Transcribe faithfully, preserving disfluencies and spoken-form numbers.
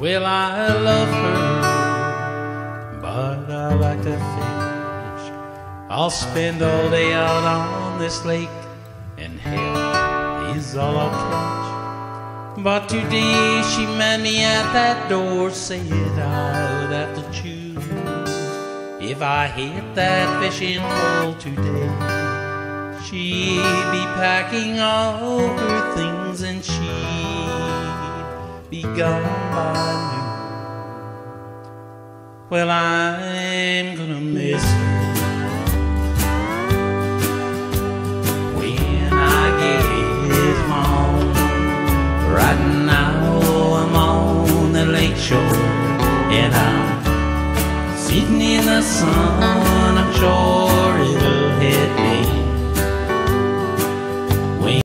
Well, I love her, but I like to fish. I'll spend all day out on this lake, and hell is all I'll catch. But today she met me at that door, said I would have to choose. If I hit that fishing hole today, she'd be packing all her things and she'd be gone by noon. Well, I'm gonna miss her when I get home. Right now I'm on the lake shore and I'm sitting in the sun. I'm sure